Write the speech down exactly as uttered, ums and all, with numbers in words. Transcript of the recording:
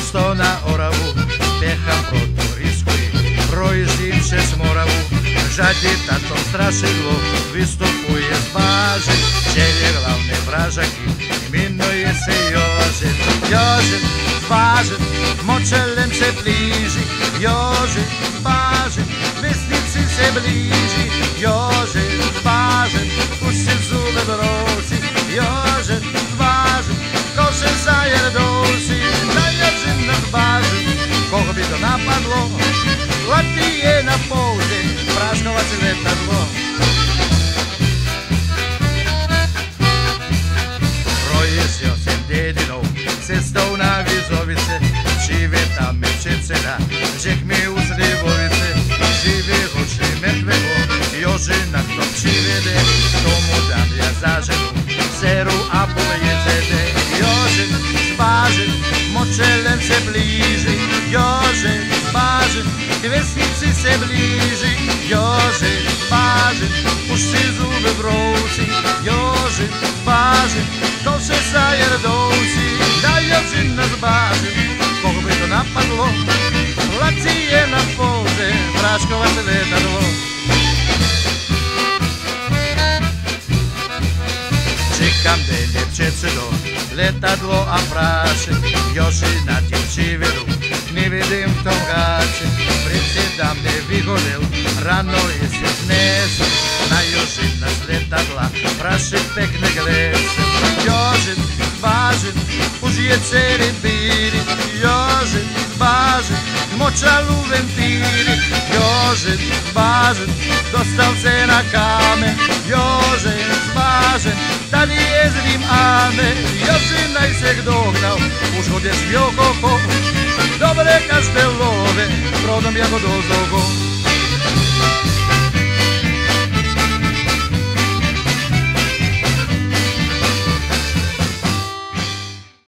Gusto na Oravu, pjeham pro turisku i proizim šest Moravu. Žadje tato strašidlo vystupuje z báže, čelje glavne vražaky, imenuje se Jožef. Jožef z báže, močelem se blíži, Jožef z báže, vesnici se blíži. Jožef z báže, už si zube brosi, Jožef z báže, koše zajer dosi. Najjačim na zbáže, koho by to napadlo, letí je na pouze, práškovací letadlo. Projezdil jsem dedinou cestou na Vizovice, žive tam je předseda, řek mi u Slivovice. Živého či mrtvého, Jožina kdo přivede, tomu dám ja záženu, dceru a půl jezede. Jožin z báže, močelem se blíži, Jožin z báže, k vesnici se blíži. Jožin z báže, už si zuby brousí, Jožin z báže, to se zajer dousí. Daj Jožina z báže, koho by to napadlo, lací je na pouze, práškovací letadlo. Čekám denně předsedo, letadlo a práše, Joži na tím přivedu, nevidím v tom gáče. Predseda mne vyhodil, ráno je si znesl, na Jožina z letadla praše pekne glesem. Jožin z báže, už je celý bíry, Jožin z báže, močalu ventíry. Jožin z báže, dostal se na kámen, Jožin z báže, tady jezdím áme. Jožina se dohnal, už ho des Jokoko, dobre kastelove, prodom jako do zogo.